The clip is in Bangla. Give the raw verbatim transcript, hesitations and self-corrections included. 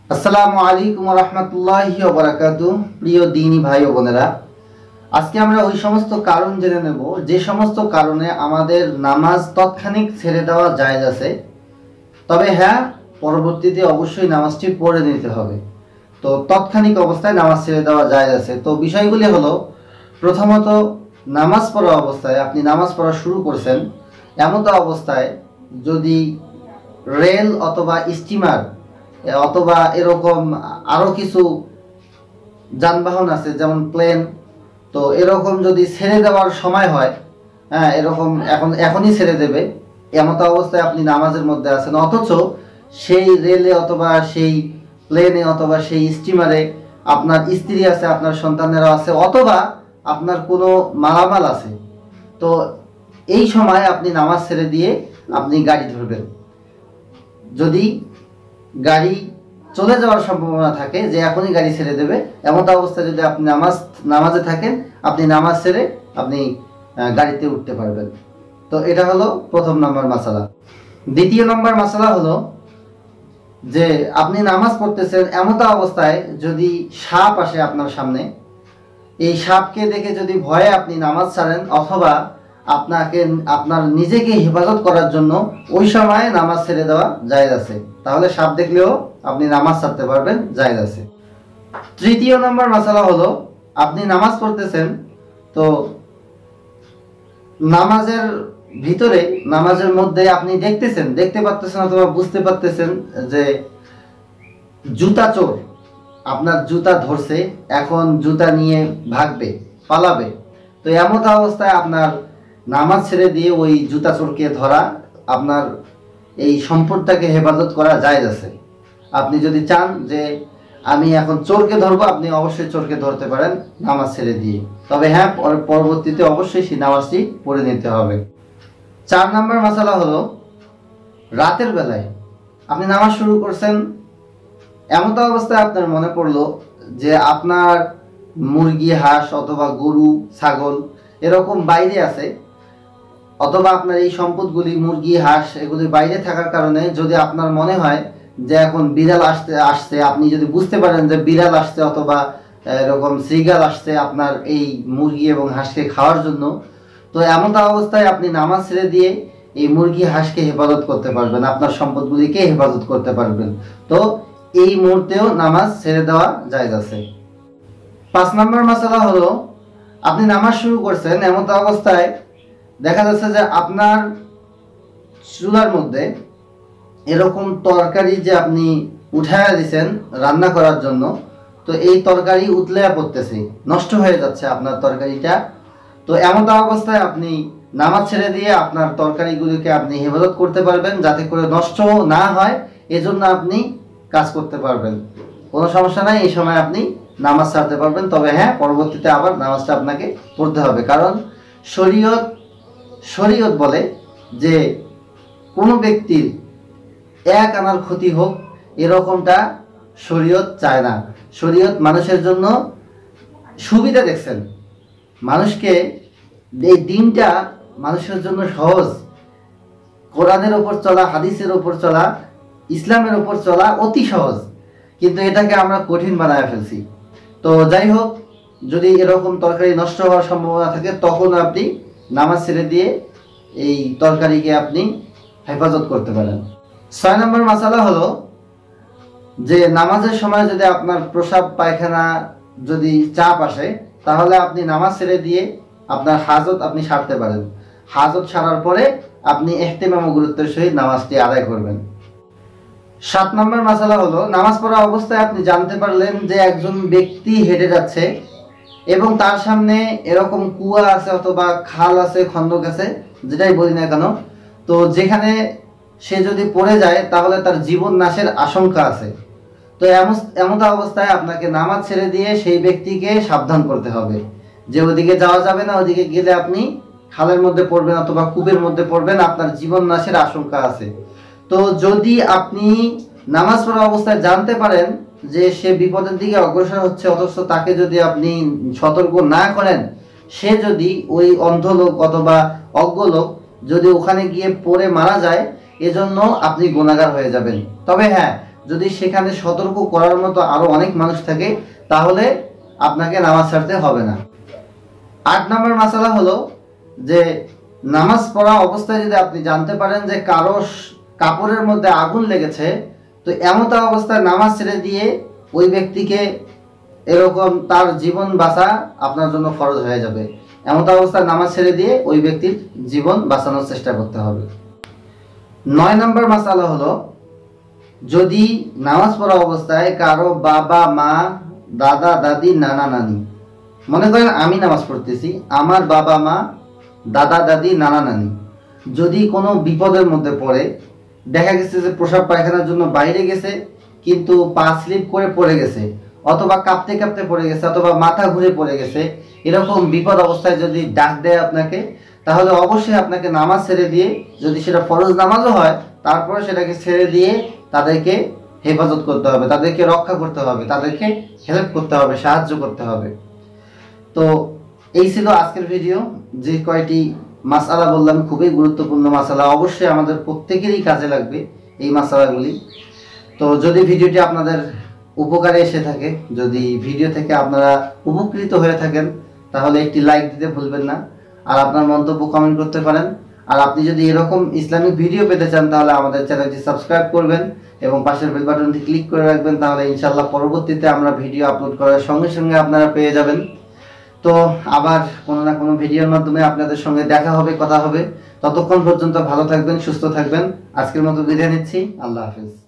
আসসালামু আলাইকুম ওয়া রাহমাতুল্লাহি ওয়া বারাকাতুহু। প্রিয় দিনী ভাই ও বোনেরা, আজকে আমরা ওই সমস্ত কারণ জেনে নেব যে সমস্ত কারণে আমাদের নামাজ তৎক্ষণিক ছেড়ে দেওয়া জায়েজ আছে। তবে হ্যাঁ, পরবর্তীতে অবশ্যই নামাজটি পড়ে নিতে হবে। তো তৎক্ষণিক অবস্থায় নামাজ ছেড়ে দেওয়া জায়েজ আছে। তো বিষয়গুলি হলো, প্রথমত নামাজ পড়া অবস্থায় আপনি নামাজ পড়া শুরু করছেন, এমতো অবস্থায় যদি রেল অথবা স্টিমার অথবা এরকম আরও কিছু যানবাহন আছে যেমন প্লেন, তো এরকম যদি ছেড়ে দেওয়ার সময় হয়, হ্যাঁ এরকম এখন এখনই ছেড়ে দেবে, এমতো অবস্থায় আপনি নামাজের মধ্যে আছেন, অথচ সেই রেলে অথবা সেই প্লেনে অথবা সেই স্টিমারে আপনার স্ত্রী আছে, আপনার সন্তানেরা আছে, অথবা আপনার কোনো মালামাল আছে, তো এই সময় আপনি নামাজ ছেড়ে দিয়ে আপনি গাড়ি ধরবেন। যদি গাড়ি চলে যাওয়ার সম্ভাবনা থাকে যে এখনই গাড়ি ছেড়ে দেবে, এমন অবস্থায় যদি আপনি নামাজ নামাজে থাকেন, আপনি নামাজ ছেড়ে আপনি গাড়িতে উঠতে পারবেন। তো এটা হলো প্রথম নম্বর মাসালা। দ্বিতীয় নম্বর মাসালা হলো যে আপনি নামাজ পড়তেছেন, এমন অবস্থায় যদি সাপ আসে আপনার সামনে, এই সাপকে দেখে যদি ভয়ে আপনি নামাজ ছাড়েন, অথবা আপনাকে আপনার নিজেকে হেফাজত করার জন্য ওই সময় নামাজ ছেড়ে দেওয়া জায়েজ আছে, তাহলে সাপ দেখলেও আপনি নামাজ ছাড়তে পারবেন, জায়েজ আছে। তৃতীয় নম্বর মাসালা হলো, আপনি নামাজ পড়তেছেন, তো নামাজের ভিতরে নামাজের মধ্যে আপনি দেখতেছেন দেখতে পারতেছেন অথবা বুঝতে পারতেছেন যে জুতা চোর আপনার জুতা ধরছে, এখন জুতা নিয়ে ভাগবে, পালাবে। তো এমন অবস্থায় আপনার নামাজ ছেড়ে দিয়ে ওই জুতা চোরকে ধরা, আপনার এই সম্পদটাকে হেফাজত করা জায়েজ আছে। আপনি যদি চান যে আমি এখন চোরকে ধরবো, আপনি অবশ্যই চোরকে ধরতে পারেন নামাজ ছেড়ে দিয়ে। তবে হ্যাঁ, পরবর্তীতে অবশ্যই সেই নামাজটি পড়ে নিতে হবে। চার নম্বর মাসালা হলো, রাতের বেলায় আপনি নামাজ শুরু করছেন, এমন অবস্থায় আপনার মনে পড়লো যে আপনার মুরগি, হাঁস অথবা গরু, ছাগল এরকম বাইরে আছে, অথবা আপনার এই সম্পদগুলি মুরগি, হাঁস এগুলি বাইরে থাকার কারণে যদি আপনার মনে হয় যে এখন বিড়াল আসতে আসছে আপনি যদি বুঝতে পারেন যে বিড়াল আসছে অথবা এরকম শ্রীগাল আসছে আপনার এই মুরগি এবং হাঁসকে খাওয়ার জন্য, তো এমন অবস্থায় আপনি নামাজ ছেড়ে দিয়ে এই মুরগি, হাঁসকে হেফাজত করতে পারবেন, আপনার সম্পদগুলিকে হেফাজত করতে পারবেন। তো এই মুহূর্তেও নামাজ ছেড়ে দেওয়া জায়েজ আছে। পাঁচ নম্বর মাসালা হলো, আপনি নামাজ শুরু করছেন, এমন অবস্থায় দেখা যাচ্ছে যে আপনার চুলার মধ্যে এরকম তরকারি যে আপনি উঠায়া দিয়েছেন রান্না করার জন্য, তো এই তরকারি উতলে পড়তেছে, নষ্ট হয়ে যাচ্ছে আপনার তরকারিটা। তো এমন অবস্থায় আপনি নামাজ ছেড়ে দিয়ে আপনার তরকারিগুলিকে আপনি হেফাজত করতে পারবেন, যাতে করে নষ্ট না হয়, এজন্য আপনি কাজ করতে পারবেন, কোনো সমস্যা নাই, এই সময় আপনি নামাজ ছাড়তে পারবেন। তবে হ্যাঁ, পরবর্তীতে আবার নামাজটা আপনাকে পড়তে হবে, কারণ শরীয়ত শরীয়ত বলে যে কোনো ব্যক্তির এক আনার ক্ষতি হোক, এরকমটা শরীয়ত চায় না। শরীয়ত মানুষের জন্য সুবিধা দেখছেন, মানুষকে এই দিনটা মানুষের জন্য সহজ, কোরআনের ওপর চলা, হাদিসের ওপর চলা, ইসলামের ওপর চলা অতি সহজ, কিন্তু এটাকে আমরা কঠিন বানায় ফেলছি। তো যাই হোক, যদি এরকম তরকারি নষ্ট হওয়ার সম্ভাবনা থাকে, তখন আপনি নামাজ ছেড়ে দিয়ে এই তরকারিকে আপনি হেফাজত করতে পারেন। ছয় নম্বর মাসালা হলো যে নামাজের সময় যদি আপনার প্রস্রাব পায়খানা যদি চাপ আসে, তাহলে আপনি নামাজ ছেড়ে দিয়ে আপনার হাজত আপনি সারতে পারেন। হাজত সারার পরে আপনি ইহতিমাম ও গুরুত্বের সহিত নামাজটি আদায় করবেন। সাত নম্বর মাসালা হলো, নামাজ পড়া অবস্থায় আপনি জানতে পারলেন যে একজন ব্যক্তি হেঁটে যাচ্ছে এবং তার সামনে এরকম কুয়া আছে অথবা খাল আছে, খন্দক আছে, যেটাই বলি না কেন, তো যেখানে সে যদি পড়ে যায় তাহলে তার জীবন নাশের আশঙ্কা আছে। তো এমন এমন অবস্থায় আপনাকে নামাজ ছেড়ে দিয়ে সেই ব্যক্তিকে সাবধান করতে হবে যে ওদিকে যাওয়া যাবে না, ওদিকে গেলে আপনি খালের মধ্যে পড়বেন অথবা কূপের মধ্যে পড়বেন, আপনার জীবন নাশের আশঙ্কা আছে। তো যদি আপনি নামাজ পড়া অবস্থায় জানতে পারেন যে সে বিপদের দিকে অগ্রসর হচ্ছে, অথচ তাকে যদি আপনি সতর্ক না করেন, সে যদি ওই অন্ধ লোক অথবা অজ্ঞ লোক যদি ওখানে গিয়ে পড়ে মারা যায়, এজন্য আপনি গুনাহগার হয়ে যাবেন। তবে হ্যাঁ, যদি সেখানে সতর্ক করার মতো আরো অনেক মানুষ থাকে তাহলে আপনাকে নামাজ ছাড়তে হবে না। আট নম্বর মাসালা হলো যে নামাজ পড়া অবস্থায় যদি আপনি জানতে পারেন যে কারো কাপড়ের মধ্যে আগুন লেগেছে, তো এমত অবস্থায় নামাজ ছেড়ে দিয়ে ওই ব্যক্তিকে এরকম তার জীবন বাঁচা আপনার জন্য ফরজ হয়ে যাবে। এমত অবস্থায় নামাজ ছেড়ে দিয়ে ওই ব্যক্তির জীবন বাঁচানোর চেষ্টা করতে হবে। নয় নম্বর মাসালা হলো যদি নামাজ পড়া অবস্থায় কারো বাবা মা দাদা দাদি নানা নানি, মনে করেন আমি নামাজ পড়তেছি, আমার বাবা মা দাদা দাদি নানা নানি যদি কোনো বিপদের মধ্যে পড়ে, দেখা গেছে যে প্রসাব পায়খানার জন্য বাইরে গেছে কিন্তু পা স্লিপ করে পড়ে গেছে, অথবা কাঁপতে কাঁপতে পড়ে গেছে, অথবা মাথা ঘুরে পড়ে গেছে, এরকম বিপদ অবস্থায় যদি ডাক দেয় আপনাকে, তাহলে অবশ্যই আপনাকে নামাজ ছেড়ে দিয়ে, যদি সেটা ফরজ নামাজও হয় তারপরে সেটাকে ছেড়ে দিয়ে তাদেরকে হেফাজত করতে হবে, তাদেরকে রক্ষা করতে হবে, তাদেরকে হেল্প করতে হবে, সাহায্য করতে হবে। তো এই ছিল আজকের ভিডিও। যে কয়টি মাসালা বললাম খুবই গুরুত্বপূর্ণ মাসালা, অবশ্যই আমাদের প্রত্যেকেরই কাজে লাগবে এই মাসালাগুলি। তো যদি ভিডিওটি আপনাদের উপকারে এসে থাকে, যদি ভিডিও থেকে আপনারা উপকৃত হয়ে থাকেন, তাহলে একটি লাইক দিতে ভুলবেন না, আর আপনার মন্তব্য কমেন্ট করতে পারেন। আর আপনি যদি এরকম ইসলামিক ভিডিও পেতে চান তাহলে আমাদের চ্যানেলটি সাবস্ক্রাইব করবেন এবং পাশের বেল বাটনটি ক্লিক করে রাখবেন, তাহলে ইনশাআল্লাহ পরবর্তীতে আমরা ভিডিও আপলোড করার সঙ্গে সঙ্গে আপনারা পেয়ে যাবেন। তো আবার কোনো না কোনো ভিডিওর মাধ্যমে আপনাদের সঙ্গে দেখা হবে, কথা হবে। ততক্ষণ পর্যন্ত ভালো থাকবেন, সুস্থ থাকবেন। আজকের মতো বিদায় নিচ্ছি। আল্লাহ হাফেজ।